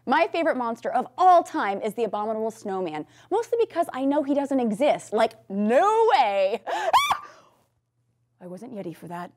My favorite monster of all time is the Abominable Snowman, mostly because I know he doesn't exist. Like, no way! I wasn't ready for that.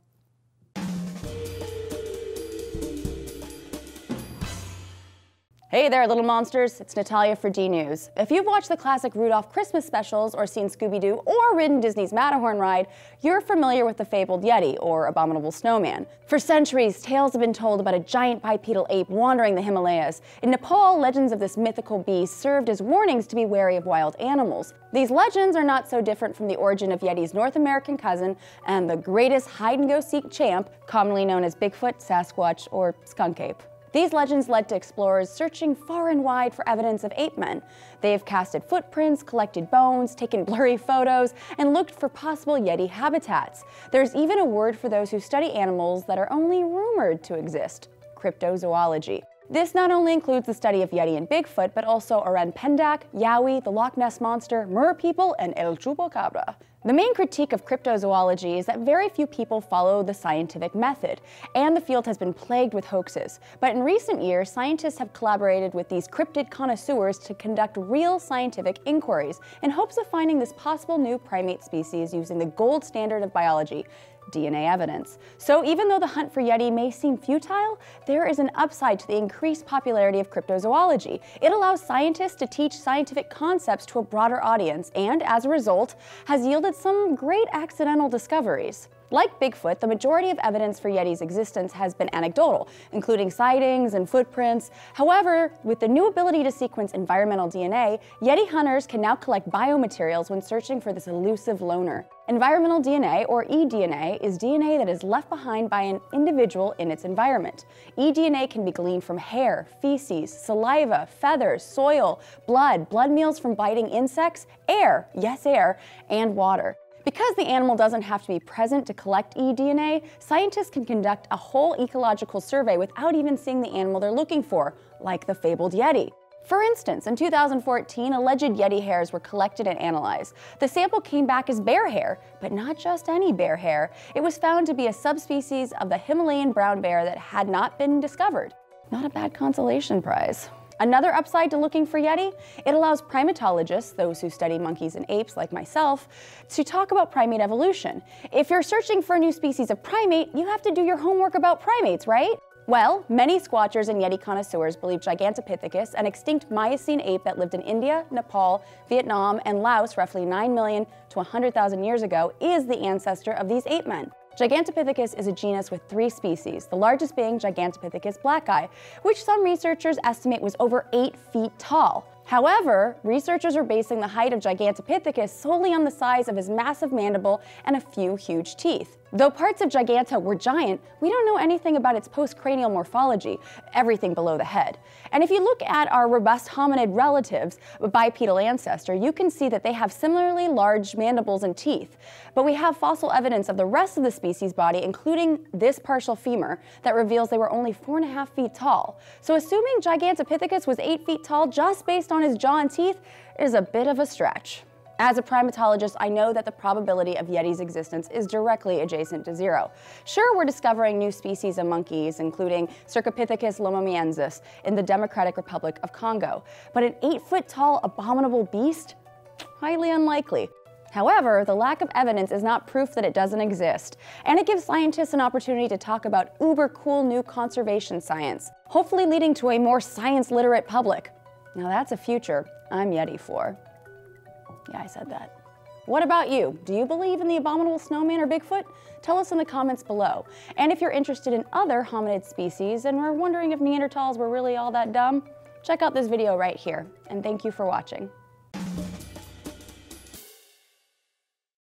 Hey there, little monsters. It's Natalia for D News. If you've watched the classic Rudolph Christmas specials or seen Scooby-Doo or ridden Disney's Matterhorn ride, you're familiar with the fabled Yeti, or Abominable Snowman. For centuries, tales have been told about a giant bipedal ape wandering the Himalayas. In Nepal, legends of this mythical beast served as warnings to be wary of wild animals. These legends are not so different from the origin of Yeti's North American cousin and the greatest hide-and-go-seek champ, commonly known as Bigfoot, Sasquatch, or skunk ape. These legends led to explorers searching far and wide for evidence of ape men. They have casted footprints, collected bones, taken blurry photos, and looked for possible Yeti habitats. There's even a word for those who study animals that are only rumored to exist: cryptozoology. This not only includes the study of Yeti and Bigfoot, but also Orang Pendak, Yowie, the Loch Ness Monster, Mer people, and El Chupacabra. The main critique of cryptozoology is that very few people follow the scientific method, and the field has been plagued with hoaxes. But in recent years, scientists have collaborated with these cryptid connoisseurs to conduct real scientific inquiries in hopes of finding this possible new primate species using the gold standard of biology: DNA evidence. So even though the hunt for Yeti may seem futile, there is an upside to the increased popularity of cryptozoology. It allows scientists to teach scientific concepts to a broader audience and, as a result, has yielded some great accidental discoveries. Like Bigfoot, the majority of evidence for Yeti's existence has been anecdotal, including sightings and footprints. However, with the new ability to sequence environmental DNA, Yeti hunters can now collect biomaterials when searching for this elusive loner. Environmental DNA, or eDNA, is DNA that is left behind by an individual in its environment. eDNA can be gleaned from hair, feces, saliva, feathers, soil, blood meals from biting insects, air, yes air, and water. Because the animal doesn't have to be present to collect eDNA, scientists can conduct a whole ecological survey without even seeing the animal they're looking for, like the fabled Yeti. For instance, in 2014, alleged Yeti hairs were collected and analyzed. The sample came back as bear hair, but not just any bear hair. It was found to be a subspecies of the Himalayan brown bear that had not been discovered. Not a bad consolation prize. Another upside to looking for Yeti, it allows primatologists, those who study monkeys and apes like myself, to talk about primate evolution. If you're searching for a new species of primate, you have to do your homework about primates, right? Well, many Squatchers and Yeti connoisseurs believe Gigantopithecus, an extinct Miocene ape that lived in India, Nepal, Vietnam, and Laos roughly 9 million to 100,000 years ago, is the ancestor of these ape men. Gigantopithecus is a genus with 3 species, the largest being Gigantopithecus blacki, which some researchers estimate was over 8 feet tall. However, researchers are basing the height of Gigantopithecus solely on the size of his massive mandible and a few huge teeth. Though parts of Giganta were giant, we don't know anything about its postcranial morphology, everything below the head. And if you look at our robust hominid relatives, a bipedal ancestor, you can see that they have similarly large mandibles and teeth. But we have fossil evidence of the rest of the species body, including this partial femur, that reveals they were only 4.5 feet tall. So assuming Gigantopithecus was 8 feet tall just based on his jaw and teeth is a bit of a stretch. As a primatologist, I know that the probability of Yeti's existence is directly adjacent to 0. Sure, we're discovering new species of monkeys, including Cercopithecus lomamiensis in the Democratic Republic of Congo, but an 8-foot-tall abominable beast? Highly unlikely. However, the lack of evidence is not proof that it doesn't exist, and it gives scientists an opportunity to talk about uber-cool new conservation science, hopefully leading to a more science-literate public. Now that's a future I'm Yeti for. Yeah, I said that. What about you? Do you believe in the Abominable Snowman or Bigfoot? Tell us in the comments below. And if you're interested in other hominid species and are wondering if Neanderthals were really all that dumb, check out this video right here. And thank you for watching.